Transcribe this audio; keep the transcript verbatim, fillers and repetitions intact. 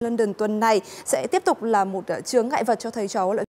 London tuần này sẽ tiếp tục là một chướng ngại vật cho thầy trò